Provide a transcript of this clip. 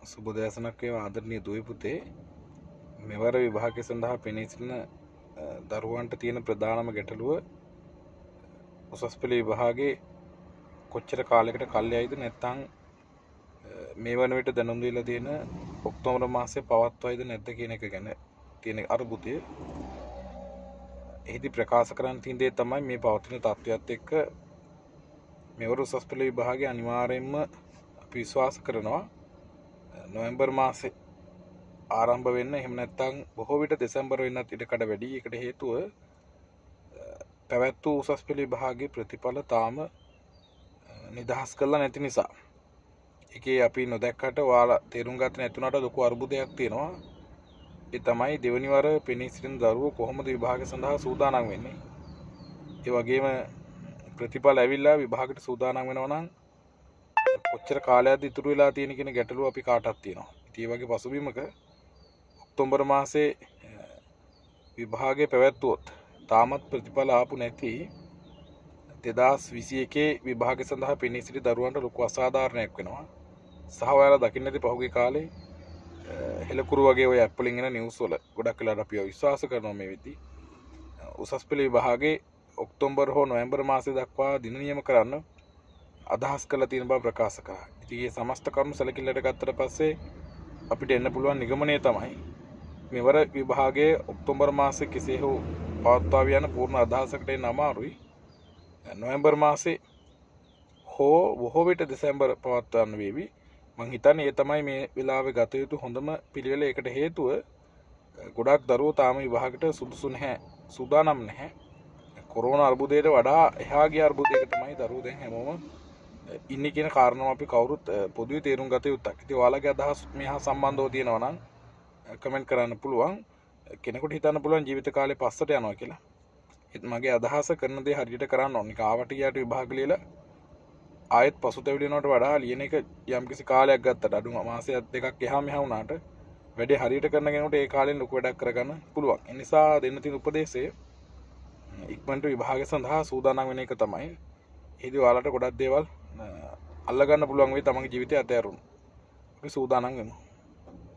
සුබදෑසනක් වේවා ආදරණීය දුවේ පුතේ. මෙවර විභාගය සඳහා පෙනී සිටින දරුවන්ට තියෙන ප්‍රධානම ගැටලුව උසස් පෙළ විභාගේ කොච්චර කාලයකට කල්යයිද නැත්නම් මේ වන විට දැනුම් දීලා තියෙන ඔක්තෝබර් මාසයේ පවත්වයිද නැද්ද කියන එක ගැන තියෙන අරුබුතය. එහිදී ප්‍රකාශ කරන්න තියෙන දේ තමයි මේ පවතින තත්ත්වයට එක්ක මෙවර උසස් පෙළ විභාගේ අනිවාර්යයෙන්ම අපි විශ්වාස කරනවා නොවැම්බර් මාසේ ආරම්භ වෙන්න, එහෙම නැත්නම් බොහෝ විට දෙසැම්බර් වෙන්නත් ඉඩකඩ වැඩි. ඒකට හේතුව පැවැත් වූ උසස් පෙළ විභාගයේ ප්‍රතිඵල තාම නිදහස් කරලා නැති නිසා. ඒකේ අපි නොදැක්කට ඔයාලා තේරුම් ගන්න නැතුණාට ලොකු අරුබුදයක් තියෙනවා. ඒ තමයි දෙවනි වර පෙනී සිටින දරුවෝ කොහොමද විභාගය සඳහා සූදානම් වෙන්නේ. ඒ වගේම ප්‍රතිඵල ඇවිල්ලා විභාගයට සූදානම් වෙනවා නම් කොච්චර කාලයක්ද ඉතුරු වෙලා තියෙන කියන ගැටලුව අපි කාටත් තියෙනවා. ඉතින් මේ වගේ පසුබිමක ඔක්තෝබර් මාසේ විභාගය පැවැත්වුවොත් තාමත් ප්‍රතිඵල ආපු නැති 2021 විභාගය සඳහා පෙනී සිටි දරුවන්ට ලොකු අසාධාරණයක් වෙනවා. සහ ඔයාලා දකින්න ඇති පහුගිය කාලේ හෙළකුරු වගේ ඔය ඇප් වලින් එන නිවුස් වල ගොඩක් වෙලාවට අපි විශ්වාස කරනවා මේ වෙද්දී උසස් පෙළ විභාගයේ ඔක්තෝබර් හෝ නොවැම්බර් මාසයේ දක්වා දින නියම කරන්න අදහස් කරලා තියෙන බව ප්‍රකාශ කරා. ඉතින් මේ සමස්ත කරුණු සැලකිල්ලට ගත්තට පස්සේ අපිට එන්න පුළුවන් නිගමනය තමයි මෙවර විභාගයේ ඔක්තෝබර් මාසයේ කෙසේ හෝ පවත්වා යන පූර්ණ අදහසකට එන්න අමාරුයි. නොවැම්බර් මාසේ හෝ බොහෝ විට දෙසැම්බර් පවත්වන්න වේවි. මං හිතන්නේ ඒ තමයි මේ වෙලාවේ ගත යුතු හොඳම පිළිවෙල. ඒකට හේතුව ගොඩක් දරුවෝ තාම විභාගයට සුදුසු නැහැ, සූදානම් නැහැ. කොරෝනා අර්බුදයට වඩා එහා ගිය අර්බුදයක තමයි දරුවෝ දැන් හැමෝම ඉන්නේ කියන කාරණාව අපි කවුරුත් පොදුවේ තේරුම් ගත යුතුක්. ඉතින් ඔයාලගේ අදහස් මෙහා සම්බන්ධව තියෙනවා නම් කමෙන්ට් කරන්න පුළුවන්. කෙනෙකුට හිතන්න පුළුවන් ජීවිත කාලේ පස්සට යනවා කියලා. මගේ අදහස කරන දේ හරියට කරන්න ඕනේ. කාවට ගියාට විභාග ලියලා ආයෙත් පසුතැවිලි වෙනවට වඩා ලියන එක යම්කිසි කාලයක් ගත්තට අඩු මාසයක් දෙකක් එහා මෙහා වුණාට වැඩේ හරියට කරන කෙනෙකුට ඒ කාලෙන් ලොකු වැඩක් කරගන්න පුළුවන්. ඒ නිසා දෙන්න තියෙන උපදේශය ඉක්මනට විභාගය සඳහා සූදානම් වෙන එක තමයි. ඒදී ඔයාලට ගොඩක් දේවල් අල්ලගන්න පුළුවන් වෙයි තමන්ගේ ජීවිතය අතහැරුණු. අපි සූදානම් වෙමු.